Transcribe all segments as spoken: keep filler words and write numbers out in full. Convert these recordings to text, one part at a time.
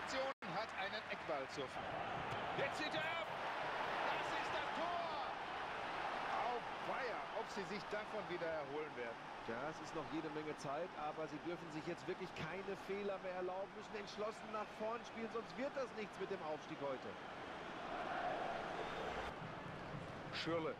Aktion hat einen Eckball zur Verfügung. Jetzt zieht er ab. Das ist das Tor. Auweia, ob sie sich davon wieder erholen werden. Ja, es ist noch jede Menge Zeit, aber sie dürfen sich jetzt wirklich keine Fehler mehr erlauben, müssen entschlossen nach vorn spielen, sonst wird das nichts mit dem Aufstieg heute. Schürrle.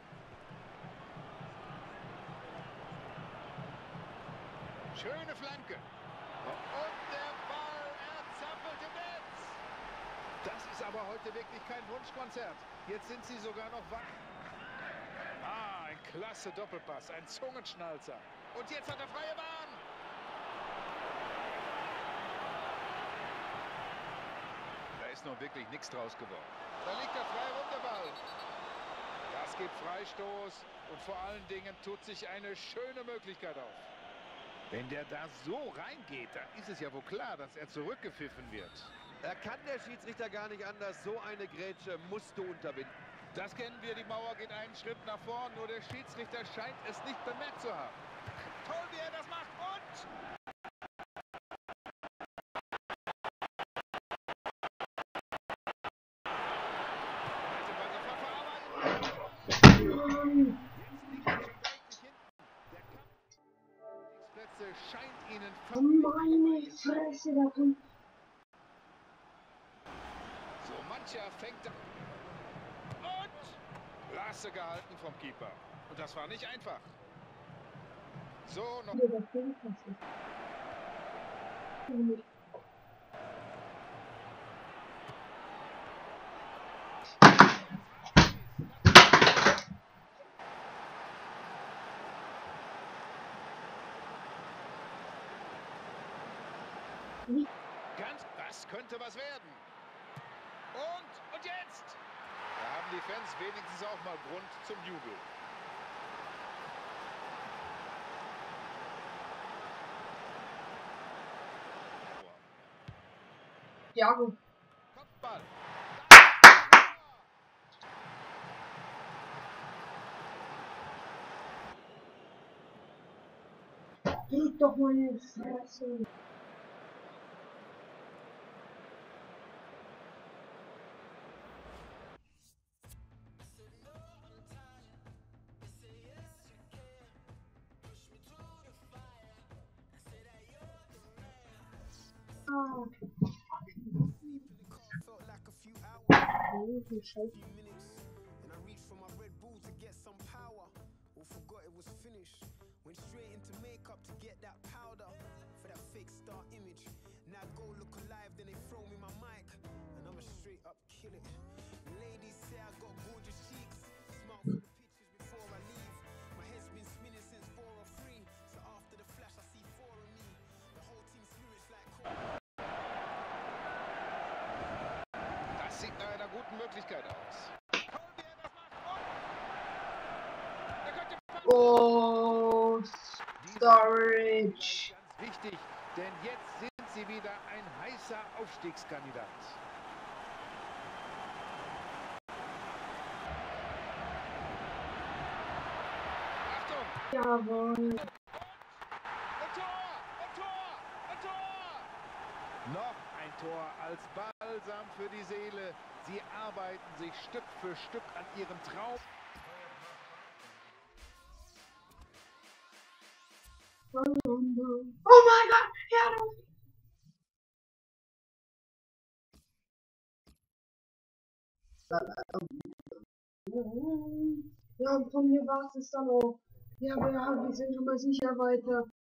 Schöne Flanke. Und der Ball, er zappelt im Netz. Das ist aber heute wirklich kein Wunschkonzert. Jetzt sind sie sogar noch wach. Ah, ein klasse Doppelpass, ein Zungenschnalzer. Und jetzt hat er freie Bahn. Da ist noch wirklich nichts draus geworden. Da liegt er frei rum, der Ball. Das gibt Freistoß und vor allen Dingen tut sich eine schöne Möglichkeit auf. Wenn der da so reingeht, dann ist es ja wohl klar, dass er zurückgepfiffen wird. Er kann der Schiedsrichter gar nicht anders. So eine Grätsche musst du unterbinden. Das kennen wir, die Mauer geht einen Schritt nach vorn, nur der Schiedsrichter scheint es nicht bemerkt zu haben. Toll, wie er das macht und... scheint ihnen meine Fresse davon. So mancher fängt an. Und Lasse gehalten vom Keeper. Und das war nicht einfach. So noch. Ganz, das könnte was werden. Und, und jetzt? Da haben die Fans wenigstens auch mal Grund zum Jubel. Ja, gut. Kopfball. Geht doch meine Fresse. Ah. Oh, Scheiße. Went straight into makeup to get that powder for that fake star image. Now go look alive, then they throw me my mic, and I'm a straight up kill it. Ladies say I got gorgeous cheeks. Smile for the pictures before I leave. My head's been spinning since four or three. So after the flash, I see four of me. The whole team spirits like. Das sieht nach einer guten Möglichkeit aus. Oh, Storage. Ganz wichtig, denn jetzt sind sie wieder ein heißer Aufstiegskandidat. Achtung! Jawohl. Und Tor! Und Tor! Und Tor! Noch ein Tor als Balsam für die Seele. Sie arbeiten sich Stück für Stück an ihrem Traum. Oh mein Gott, hör auf! Ja, und von mir war es dann auch. Ja, wir, wir sind schon mal sicher weiter.